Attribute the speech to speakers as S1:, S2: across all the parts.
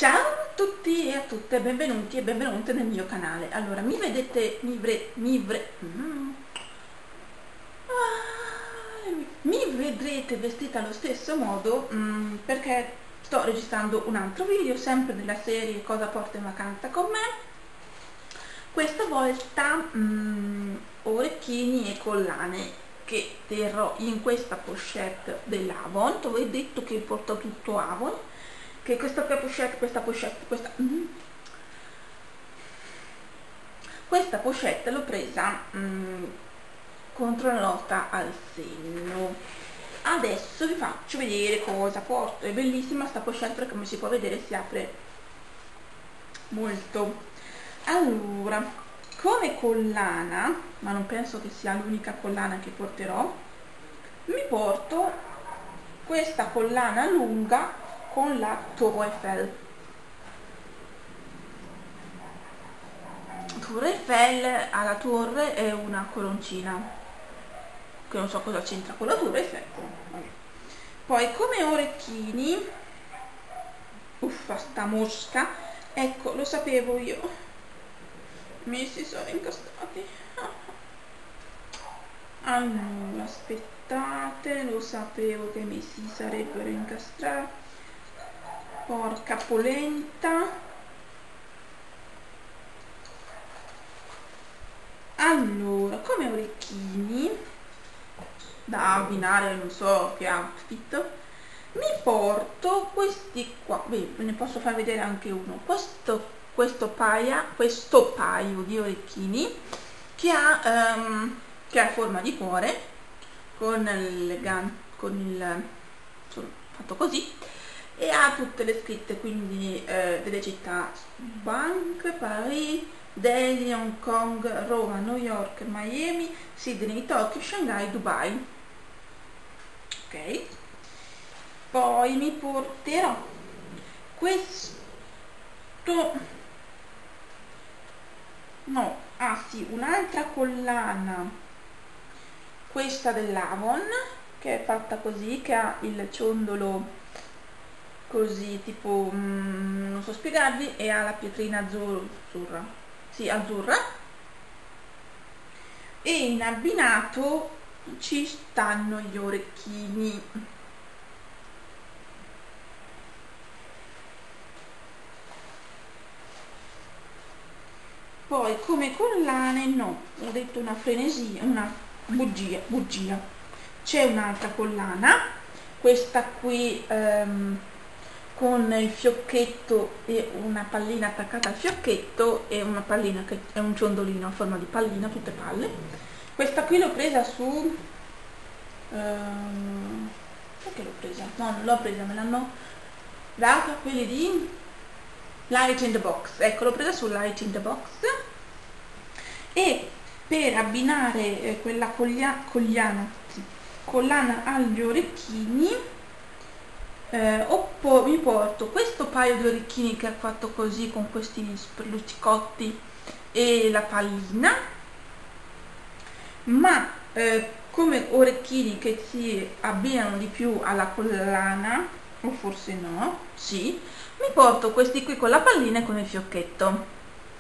S1: Ciao a tutti e a tutte, benvenuti e benvenute nel mio canale. Allora, mi vedrete vestita allo stesso modo perché sto registrando un altro video, sempre della serie Cosa porto in vacanza con me. Questa volta orecchini e collane che terrò in questa pochette dell'Avon. Dove ho detto che porto tutto Avon, che questa pochette, questa pochette l'ho presa contro la lotta al senno. Adesso vi faccio vedere cosa porto. È bellissima sta pochette perché, come si può vedere, si apre molto. Allora, come collana, ma non penso che sia l'unica collana che porterò, mi porto questa collana lunga con la Tour Eiffel. Tour Eiffel, alla torre è una coroncina che non so cosa c'entra con la Tour Eiffel. Poi come orecchini, uffa sta mosca, ecco, lo sapevo io, mi si sono incastrati. Allora, aspettate, lo sapevo che mi si sarebbero incastrati, porca polenta. Allora, come orecchini da abbinare, non so che outfit, mi porto questi qua. Beh, ve ne posso far vedere anche uno. Questo paio di orecchini che ha forma di cuore, con il fatto così, e ha tutte le scritte, quindi delle città: Bangkok, Paris, Delhi, Hong Kong, Roma, New York, Miami, Sydney, Tokyo, Shanghai, Dubai. Ok, poi mi porterò un'altra collana, questa dell'Avon, che è fatta così, che ha il ciondolo così tipo non so spiegarvi, e ha la pietrina azzurra, e in abbinato ci stanno gli orecchini. Poi come collane, no, ho detto una frenesia, una bugia. C'è un'altra collana, questa qui con il fiocchetto e una pallina attaccata al fiocchetto, e una pallina che è un ciondolino a forma di pallina, tutte palle. Questa qui l'ho presa su perché l'ho presa? No, non l'ho presa, me l'hanno data quelli di Light in the Box. Ecco, l'ho presa su Light in the Box. E per abbinare quella collana agli orecchini mi porto questo paio di orecchini che ho fatto così, con questi luccicotti e la pallina, ma come orecchini che si abbinano di più alla collana, o forse no, sì, mi porto questi qui con la pallina e con il fiocchetto.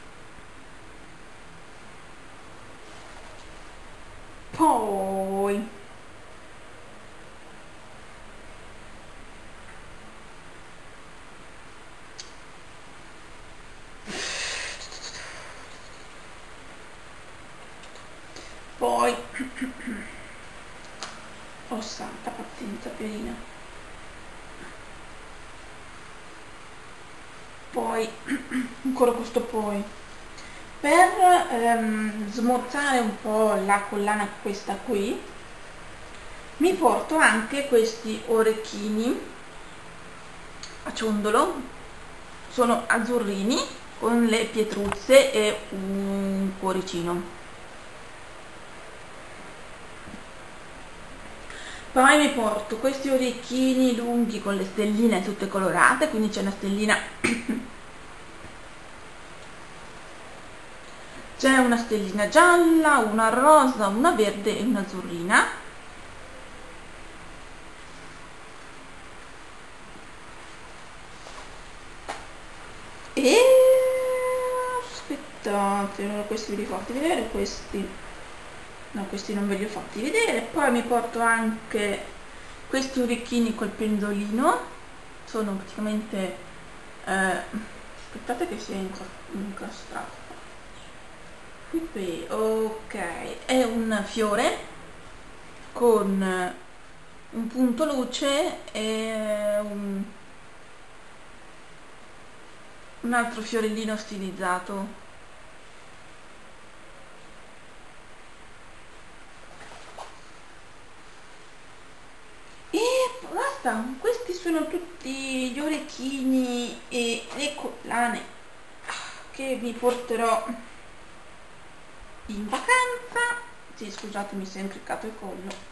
S1: Poi oh santa pazienza, Pierina. Poi ancora questo, poi per smorzare un po' la collana, questa qui, mi porto anche questi orecchini a ciondolo, sono azzurrini con le pietruzze e un cuoricino. Poi mi porto questi orecchini lunghi con le stelline tutte colorate, quindi c'è una stellina c'è una stellina gialla, una rosa, una verde e una azzurrina. E aspettate, allora questi ve li ho fatti vedere, questi no, questi non ve li ho fatti vedere. Poi mi porto anche questi orecchini col pendolino, sono praticamente aspettate che sia incastrato. Qui, ok, è un fiore con un punto luce e un altro fiorellino stilizzato. E basta, questi sono tutti gli orecchini e le collane che vi porterò in vacanza. Sì, scusatemi se ho incliccato il collo.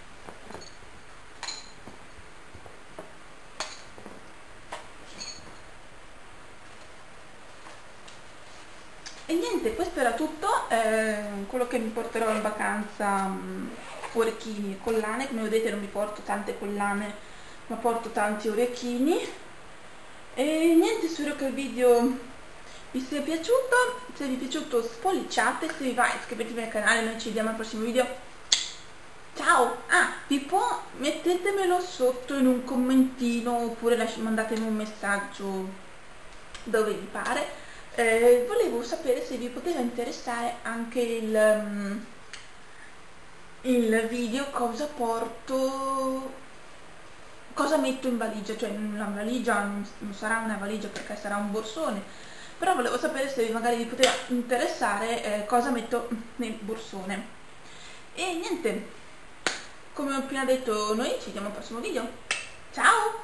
S1: E niente, questo era tutto, quello che mi porterò in vacanza, orecchini e collane. Come vedete non mi porto tante collane, ma porto tanti orecchini. E niente, spero che il video vi sia piaciuto. Se vi è piaciuto spolliciate, se vi va iscrivetevi al canale, noi ci vediamo al prossimo video. Ciao! Ah, mettetemelo sotto in un commentino oppure mandatemi un messaggio dove vi pare. Volevo sapere se vi poteva interessare anche il video cosa porto, cosa metto in valigia, cioè la valigia non sarà una valigia perché sarà un borsone, però volevo sapere se magari vi poteva interessare cosa metto nel borsone. E niente, come ho appena detto, noi ci vediamo al prossimo video. Ciao!